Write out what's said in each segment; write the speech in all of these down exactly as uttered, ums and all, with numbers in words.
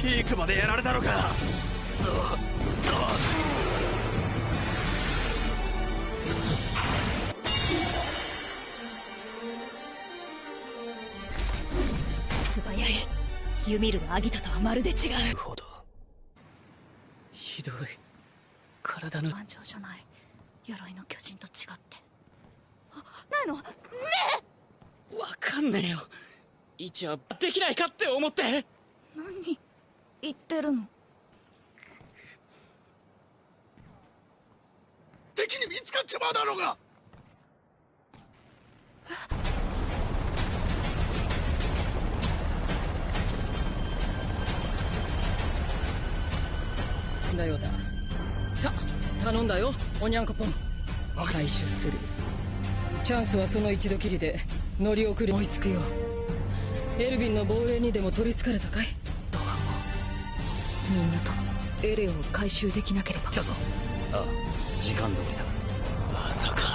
ピークまでやられたのか。そうそう素早い。ユミルのアギトとはまるで違う。 なるほど。ひどい。体の満潮じゃない。鎧の巨人と違って。あ、ないのねえ。わかんねえよ。一応できないかって思って。 何言ってるの。 敵に見つかっちまうだろうが。 だよだ。さ頼んだよおにゃんこぽん。回収する。チャンスはその一度きりで乗り遅れ追いつくよ。エルヴィンの防衛にでも取りつかれたかい。 ドアもみんなとエレンを回収できなければ。 来たぞ。ああ、時間通りだ。まさか。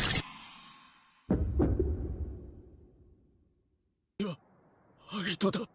アギトだ。